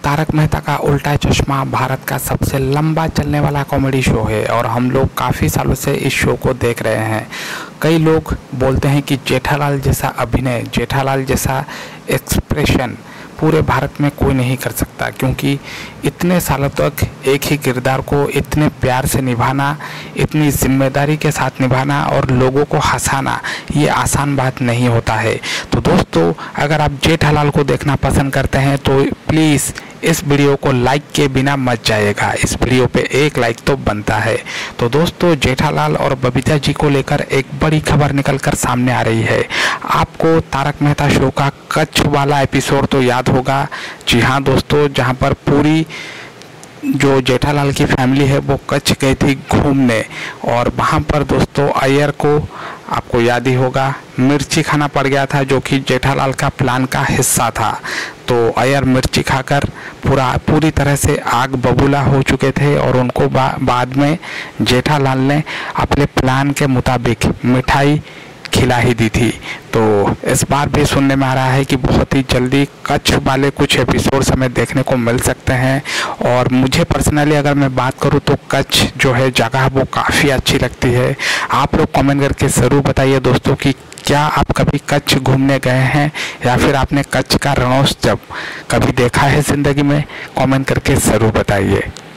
तारक मेहता का उल्टा चश्मा भारत का सबसे लंबा चलने वाला कॉमेडी शो है और हम लोग काफ़ी सालों से इस शो को देख रहे हैं। कई लोग बोलते हैं कि जेठालाल जैसा अभिनय, जेठालाल जैसा एक्सप्रेशन पूरे भारत में कोई नहीं कर सकता, क्योंकि इतने सालों तक एक ही किरदार को इतने प्यार से निभाना, इतनी जिम्मेदारी के साथ निभाना और लोगों को हंसाना ये आसान बात नहीं होता है। तो दोस्तों, अगर आप जेठालाल को देखना पसंद करते हैं तो प्लीज़ इस वीडियो को लाइक के बिना मत जाइएगा। इस वीडियो पे एक लाइक तो बनता है। तो दोस्तों, जेठालाल और बबीता जी को लेकर एक बड़ी खबर निकलकर सामने आ रही है। आपको तारक मेहता शो का कच्छ वाला एपिसोड तो याद होगा। जी हाँ दोस्तों, जहाँ पर पूरी जो जेठालाल की फैमिली है वो कच्छ गई थी घूमने और वहाँ पर दोस्तों अय्यर को, आपको याद ही होगा, मिर्ची खाना पड़ गया था, जो कि जेठालाल का प्लान का हिस्सा था। तो अय्यर मिर्ची खाकर पूरी तरह से आग बबूला हो चुके थे और उनको बाद में जेठालाल ने अपने प्लान के मुताबिक मिठाई खिला ही दी थी। तो इस बार भी सुनने में आ रहा है कि बहुत ही जल्दी कच्छ वाले कुछ एपिसोड्स हमें देखने को मिल सकते हैं। और मुझे पर्सनली अगर मैं बात करूं तो कच्छ जो है जगह वो काफ़ी अच्छी लगती है। आप लोग कमेंट करके ज़रूर बताइए दोस्तों कि क्या आप कभी कच्छ घूमने गए हैं या फिर आपने कच्छ का रणोत्सव कभी देखा है ज़िंदगी में। कमेंट करके ज़रूर बताइए।